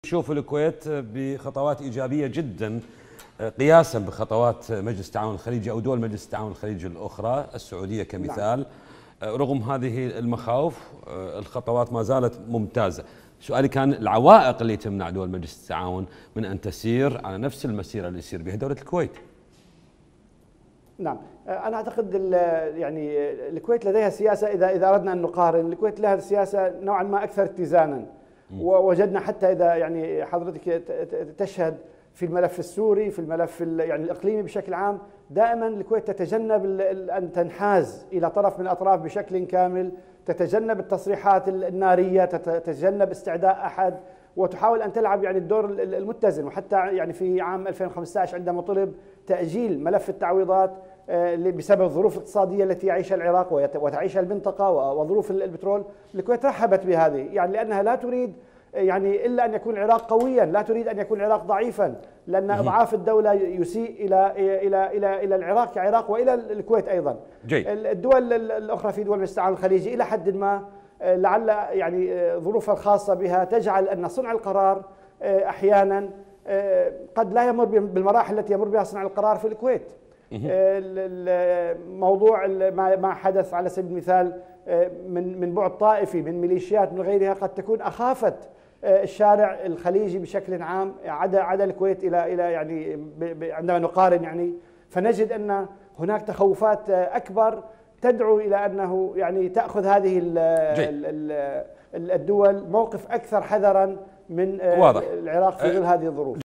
تشوف الكويت بخطوات إيجابية جدا قياسا بخطوات مجلس التعاون الخليجي أو دول مجلس التعاون الخليجي الأخرى، السعودية كمثال. رغم هذه المخاوف الخطوات ما زالت ممتازة. سؤالي كان العوائق اللي تمنع دول مجلس التعاون من أن تسير على نفس المسيرة اللي يسير بها دولة الكويت؟ نعم، أنا أعتقد يعني الكويت لديها سياسة، إذا أردنا أن نقارن، الكويت لها سياسة نوعا ما أكثر اتزانا. ووجدنا حتى إذا يعني حضرتك تشهد في الملف السوري، في الملف يعني الإقليمي بشكل عام، دائما الكويت تتجنب أن تنحاز إلى طرف من الأطراف بشكل كامل، تتجنب التصريحات النارية، تتجنب استعداء أحد، وتحاول أن تلعب يعني الدور المتزن. وحتى يعني في عام 2015 عندما طلب تأجيل ملف التعويضات بسبب الظروف الاقتصادية التي يعيشها العراق وتعيشها المنطقة وظروف البترول، الكويت رحبت بهذه، يعني لأنها لا تريد يعني إلا أن يكون العراق قويا، لا تريد أن يكون العراق ضعيفا، لأن إضعاف الدولة يسيء إلى العراق كعراق وإلى الكويت أيضا. الدول الأخرى في دول التعاون الخليجي إلى حد ما لعل يعني ظروفها الخاصة بها تجعل أن صنع القرار أحيانا قد لا يمر بالمراحل التي يمر بها صنع القرار في الكويت. الموضوع ما حدث على سبيل المثال من بعد طائفي، من ميليشيات، من غيرها، قد تكون أخافت الشارع الخليجي بشكل عام عدا الكويت إلى يعني عندما نقارن، يعني فنجد أن هناك تخوفات أكبر تدعو إلى أنه يعني تأخذ هذه الدول موقف أكثر حذرا من العراق في ظل هذه الظروف.